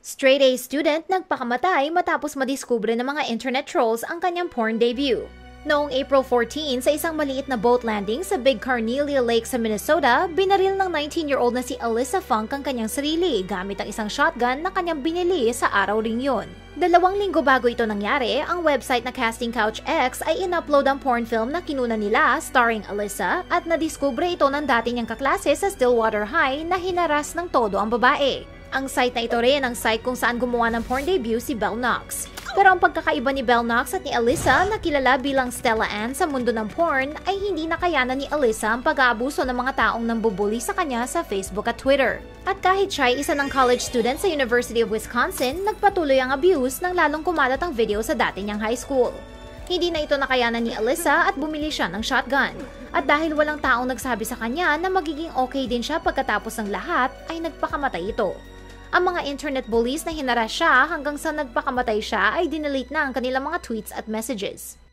Straight A student nagpakamatay matapos madiskubre ng mga internet trolls ang kanyang porn debut. Noong April 14, sa isang maliit na boat landing sa Big Carnelia Lake sa Minnesota, binaril ng 19-year-old na si Alyssa Funk ang kanyang sarili gamit ang isang shotgun na kanyang binili sa araw ring yun. 2 linggo bago ito nangyari, ang website na Casting Couch X ay in-upload ang porn film na kinuna nila starring Alyssa at nadiskubre ito ng dati niyang kaklase sa Stillwater High na hinaras ng todo ang babae. Ang site na ito rin ang site kung saan gumawa ng porn debut si Belle Knox. Pero ang pagkakaiba ni Belle Knox at ni Alyssa na kilala bilang Stella Ann sa mundo ng porn ay hindi nakayanan ni Alyssa ang pag-aabuso ng mga taong nambubuli sa kanya sa Facebook at Twitter. At kahit siya ay isa ng college student sa University of Wisconsin, nagpatuloy ang abuse nang lalong kumalat ang video sa dati niyang high school. Hindi na ito nakayanan ni Alyssa at bumili siya ng shotgun. At dahil walang taong nagsabi sa kanya na magiging okay din siya pagkatapos ng lahat, ay nagpakamatay ito. Ang mga internet bullies na hinaras siya hanggang sa nagpakamatay siya ay dinelete na ang kanilang mga tweets at messages.